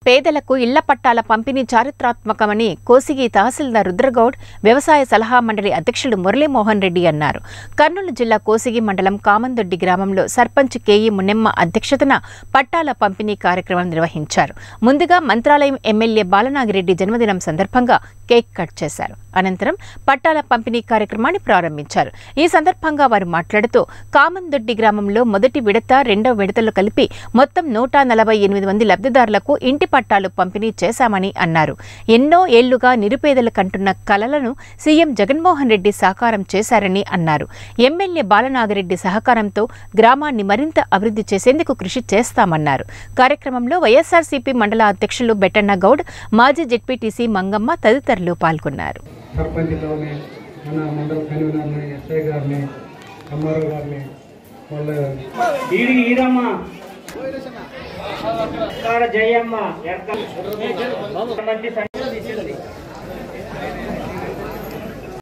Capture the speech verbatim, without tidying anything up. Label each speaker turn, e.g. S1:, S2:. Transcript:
S1: పేదలకు ఇళ్ల పట్టాల పంపిణీ చారిత్రాత్మకమని కోసిగి తహసీల్దార్ రుద్రగౌడ్ వ్యవసాయ సలహా మండలి అధ్యక్షుడు మురళీమోహన్ రెడ్డి అన్నారు. కర్నూలు జిల్లా కోసిగి మండలం కామందొడ్డి గ్రామంలో సర్పంచ్ కేఈ మున్నెమ్మ అధ్యక్షతన పట్టాల పంపిణీ కార్యక్రమం నిర్వహించారు. ముందుగా మంత్రాలయం ఎమ్మెల్యే బాలనాగిరెడ్డి జన్మదినం సందర్భంగా కేక్ కట్ చేశారు. అనంతరం పట్టాల పంపిణీ కార్యక్రమాన్ని ప్రారంభించారు. ఈ సందర్భంగా వారు మాట్లాడుతూ కామందొడ్డి గ్రామంలో మొదటి విడత రెండవ విడతలు కలిపి మొత్తం నూట నలభై ఎనిమిది మంది లబ్ధిదారులకు ఇంటి పట్టాలు పంపిణీ చేశామని అన్నారు. ఎన్నో ఏళ్లుగా నిరుపేదలు కంటున్న కలలను సీఎం జగన్మోహన్ రెడ్డి సాకారం చేశారని అన్నారు. ఎమ్మెల్యే బాలనాగిరెడ్డి సహకారంతో గ్రామాన్ని మరింత అభివృద్ధి చేసేందుకు కృషి చేస్తామన్నారు. కార్యక్రమంలో వైఎస్ఆర్సీపీ మండల అధ్యక్షులు బెట్టన్న గౌడ్, మాజీ జెడ్పీటీసీ మంగమ్మ తదితరులు పాల్గొన్నారు.
S2: జయమ్మ